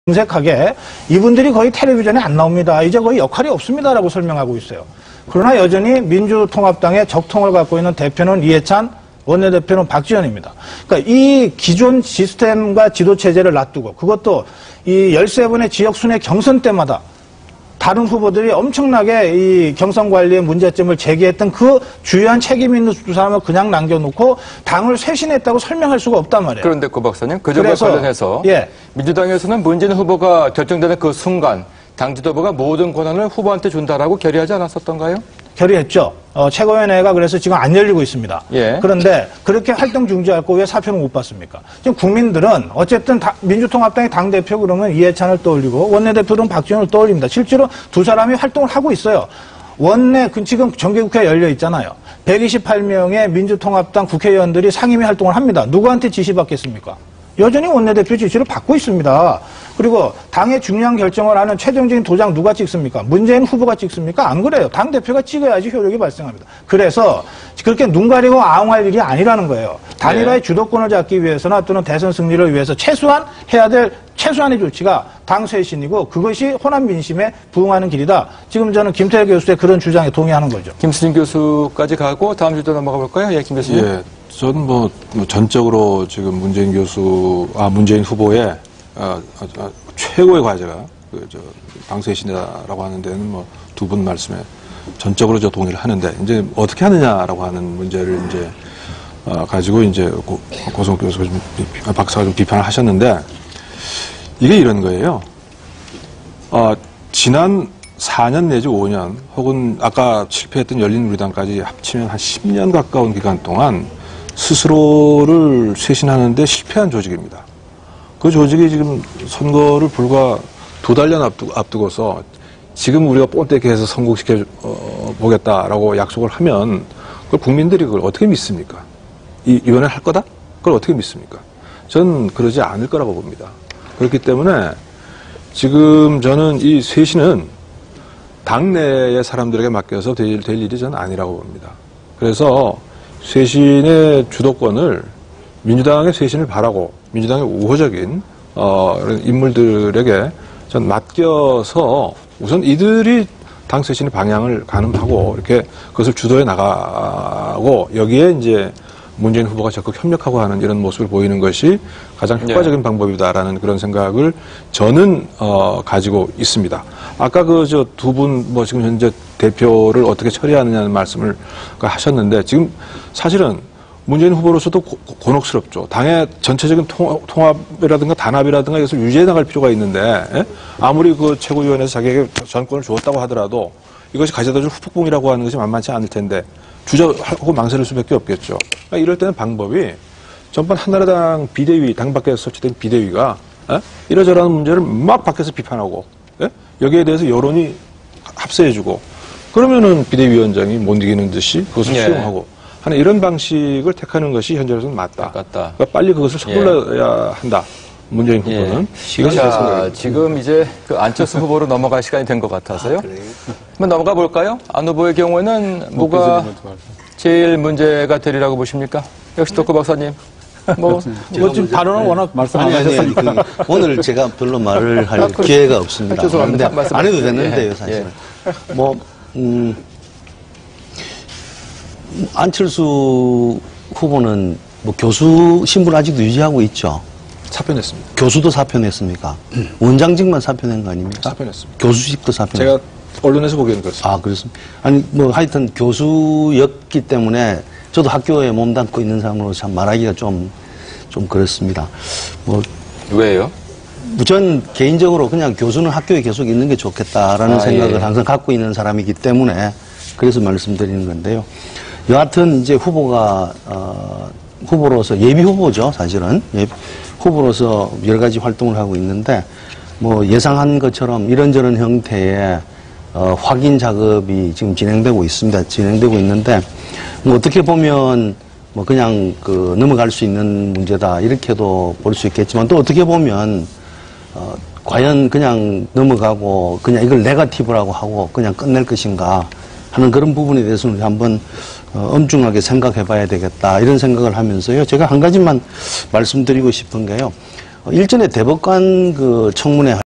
정색하게 이분들이 거의 텔레비전에 안 나옵니다. 이제 거의 역할이 없습니다라고 설명하고 있어요. 그러나 여전히 민주통합당의 적통을 갖고 있는 대표는 이해찬, 원내대표는 박지원입니다. 그러니까 이 기존 시스템과 지도체제를 놔두고 그것도 이 13번의 지역순회 경선 때마다 다른 후보들이 엄청나게 이 경선 관리의 문제점을 제기했던 그 주요한 책임 있는 두 사람을 그냥 남겨놓고 당을 쇄신했다고 설명할 수가 없단 말이에요. 그런데 고 박사님, 그 점과 관련해서 민주당에서는 문재인 후보가 결정되는 그 순간 당 지도부가 모든 권한을 후보한테 준다라고 결의하지 않았었던가요? 결의했죠. 최고위원회가 그래서 지금 안 열리고 있습니다. 그런데 그렇게 활동 중지할 거 왜 사표는 못 받습니까? 지금 국민들은 어쨌든 민주통합당의 당대표 그러면 이해찬을 떠올리고 원내대표는 박지원을 떠올립니다. 실제로 두 사람이 활동을 하고 있어요. 지금 정기국회 열려 있잖아요. 128명의 민주통합당 국회의원들이 상임위 활동을 합니다. 누구한테 지시받겠습니까? 여전히 원내대표 지시를 받고 있습니다. 그리고 당의 중요한 결정을 하는 최종적인 도장 누가 찍습니까? 문재인 후보가 찍습니까? 안 그래요. 당대표가 찍어야지 효력이 발생합니다. 그래서 그렇게 눈 가리고 아웅할 일이 아니라는 거예요. 단일화의 주도권을 잡기 위해서나 또는 대선 승리를 위해서 해야 될 최소한의 조치가 당 쇄신이고 그것이 호남 민심에 부응하는 길이다. 지금 저는 김태일 교수의 그런 주장에 동의하는 거죠. 김수진 교수까지 가고 다음 주도 넘어가 볼까요? 예, 김 교수님. 예, 저는 전적으로 지금 문재인 후보의 최고의 과제가 당 쇄신이라고 하는 데는 두 분 말씀에 전적으로 동의를 하는데 이제 어떻게 하느냐라고 하는 문제를 이제 가지고 이제 고성 교수가 박사가 좀 비판을 하셨는데 이게 이런 거예요. 지난 4년 내지 5년 혹은 아까 실패했던 열린우리당까지 합치면 한 10년 가까운 기간 동안 스스로를 쇄신하는데 실패한 조직입니다. 그 조직이 지금 선거를 불과 2달년 앞두고서 지금 우리가 뽐때기해서 성공시켜 보겠다라고 약속을 하면 그걸 국민들이 그걸 어떻게 믿습니까? 이번에 할 거다? 그걸 어떻게 믿습니까? 저는 그러지 않을 거라고 봅니다. 그렇기 때문에 지금 저는 이 쇄신은 당내의 사람들에게 맡겨서 될 일이 저는 아니라고 봅니다. 그래서 쇄신의 주도권을 민주당의 쇄신을 바라고 민주당의 우호적인 인물들에게 전 맡겨서 우선 이들이 당 쇄신의 방향을 가늠하고 이렇게 그것을 주도해 나가고 여기에 이제 문재인 후보가 적극 협력하고 하는 이런 모습을 보이는 것이 가장 효과적인 방법이다라는 그런 생각을 저는 가지고 있습니다. 아까 두 분 지금 현재 대표를 어떻게 처리하느냐는 말씀을 하셨는데 지금 사실은 문재인 후보로서도 곤혹스럽죠. 당의 전체적인 통합이라든가 단합이라든가 이것을 유지해 나갈 필요가 있는데 아무리 최고위원회에서 자기에게 전권을 주었다고 하더라도 이것이 가져다 줄 후폭풍이라고 하는 것이 만만치 않을 텐데 주저하고 망설일 수밖에 없겠죠. 그러니까 이럴 때는 방법이 전반 한나라당 비대위, 당 밖에서 설치된 비대위가 이러저러한 문제를 막 밖에서 비판하고 여기에 대해서 여론이 합세해주고 그러면은 비대위원장이 못 이기는 듯이 그것을 수용하고 하는 이런 방식을 택하는 것이 현재로서는 맞다. 그러니까 빨리 그것을 서둘러야 한다. 문재인 후보는. 자, 지금 이제 안철수 후보로 넘어갈 시간이 된 것 같아서요. 한번 넘어가 볼까요? 안 후보의 경우에는 뭐가 제일 문제가 되리라고 보십니까? 역시 또 고 박사님. 지금 발언은 워낙 말씀 안 하셨으니까. 오늘 제가 별로 말을 할 기회가 없습니다. 죄송합니다. 그런데 안 해도 되는데요, 사실은. 안철수 후보는 교수 신분 아직도 유지하고 있죠. 사표냈습니다. 교수도 사표냈습니까? 원장직만 사표낸 거 아닙니까? 사표냈습니다. 교수직도 사표냈습니다. 제가 언론에서 보기에는 그렇습니다. 아, 그렇습니다. 아니, 하여튼 교수였기 때문에 저도 학교에 몸담고 있는 사람으로 참 말하기가 좀 그렇습니다. 왜요? 전 개인적으로 그냥 교수는 학교에 계속 있는 게 좋겠다라는 생각을 항상 갖고 있는 사람이기 때문에 그래서 말씀드리는 건데요. 여하튼 이제 후보로서 예비 후보죠, 사실은. 후보로서 여러 가지 활동을 하고 있는데 예상한 것처럼 이런저런 형태의 확인 작업이 지금 진행되고 있습니다. 진행되고 있는데 어떻게 보면 그냥 넘어갈 수 있는 문제다 이렇게도 볼 수 있겠지만 또 어떻게 보면 과연 그냥 넘어가고 그냥 이걸 네거티브라고 하고 그냥 끝낼 것인가 하는 그런 부분에 대해서는 한번 엄중하게 생각해 봐야 되겠다 이런 생각을 하면서요. 제가 한 가지만 말씀드리고 싶은 게요. 일전에 대법관 그 청문회